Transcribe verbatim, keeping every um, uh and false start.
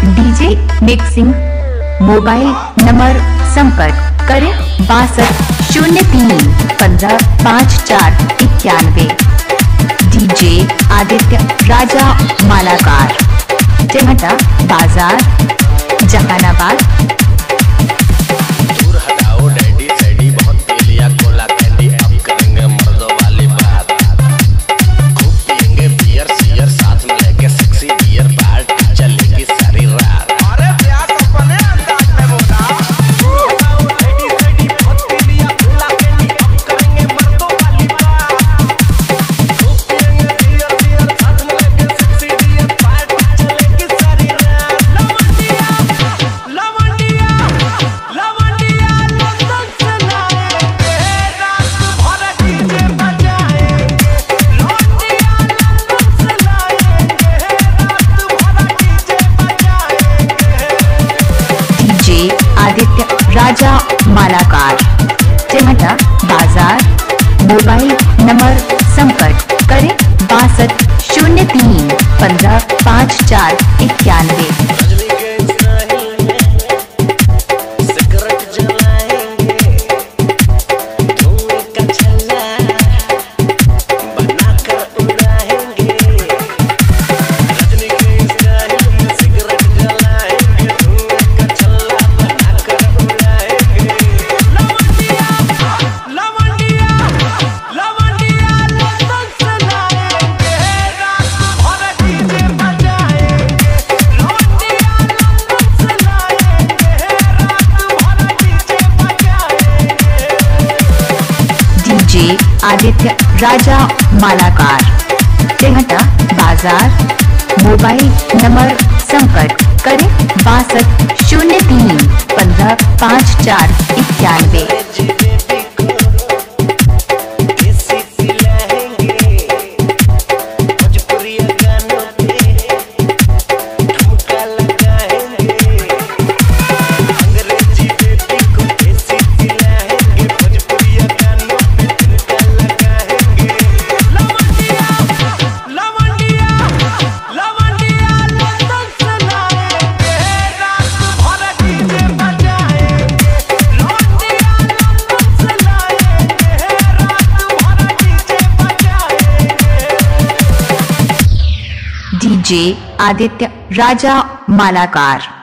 DJ mixing mobile number संपर्क करें बासठ शून्य तीन पंद्रह पाँच चार इक्यानवे। डीजे आदित्य राजा मालाकार, टेमटा बाजार, जहानाबाद। दूर हटाओ डैडी सैडी, बहुत पी लिया कोला कैंडी, अब करेंगे मर्दों वाली बात। खूब पियेंगे बियर सियर, साथ में लेके सेक्सी बियर, पार्टी चलेगी सारी रात। अरे प्यार अपने अंदाज में बोला। दूर हटाओ डैडी सैडी, बहुत पी लिया कोला कैंडी, अब करेंगे मर्दों वाली बात। खूब पियेंगे बियर सियर, साथ में लेके सेक्सी बियर, पार्टी चलेगी सारी रात। लवंडिया लवंडिया लवंडिया लंदन से लाएंगे, रात भर डीजे बजाएंगे। लवंडिया लंदन से लाएंगे, रात भर डीजे बजाएंगे। डीजे आदित्य राजा मालाकार, टेमटा बाजार। मोबाइल नंबर संपर्क करें बासठ शून्य तीन पंद्रह पाँच चार इक्यानवे। रजनी के स्टाइल में सिगरेट जलाएंगे, धुएं का छल्ला बनाकर उड़ाएंगे। रजनी के स्टाइल में सिगरेट जलाएंगे, धुएं का छल्ला बनाकर उड़ाएंगे। लवंडिया लवंडिया लवंडिया लंदन से लाएंगे, रात भर डीजे बजाएंगे। लवंडिया लंदन से लाएंगे, रात भर डीजे बजाएंगे। डीजे आदित्य राजा मालाकार, टेमटा बाजार। मोबाइल नंबर संपर्क करें बासठ शून्य तीन पंद्रह पाँच चार इक्यानवे। डीजे आदित्य राजा मालाकार।